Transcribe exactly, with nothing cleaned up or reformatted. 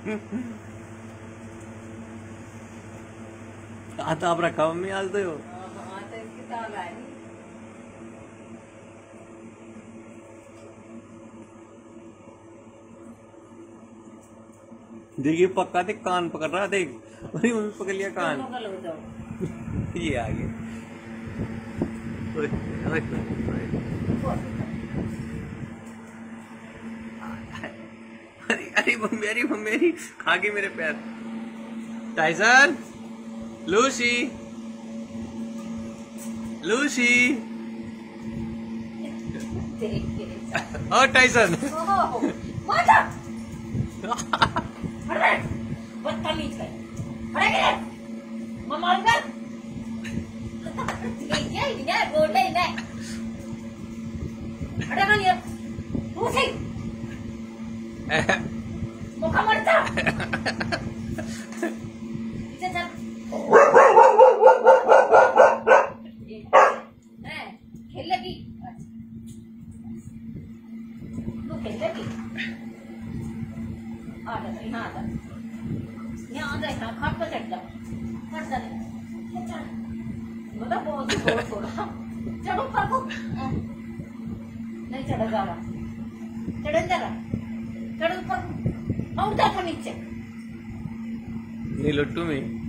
आता आप रखा मम्मी आज तो हो। देखिए पक्का देख कान पकड़ रहा देख। मेरी मम्मी पकड़ लिया कान। ये आ गया। अरे अरे मम्मी अरे मम्मी अरे खा गई मेरे पैर। टाइसन लूसी लूसी और टाइसन बदतमीज कर मम्मा कर ये ये बोल ले ले अरे ना ये तू सही मुखा मरता इसे चल ए खेलेगी तू खेलेगी आ जा यहाँ आ जा यहाँ आ जा यहाँ खाट पर चढ़ जा चढ़ जा चढ़ बता बहुत बहुत थोड़ा चढ़ो पापू नहीं चढ़ा जा रहा चढ़ जा रहा चढ़ ऊपर और जा नीचे नहीं लट्टू में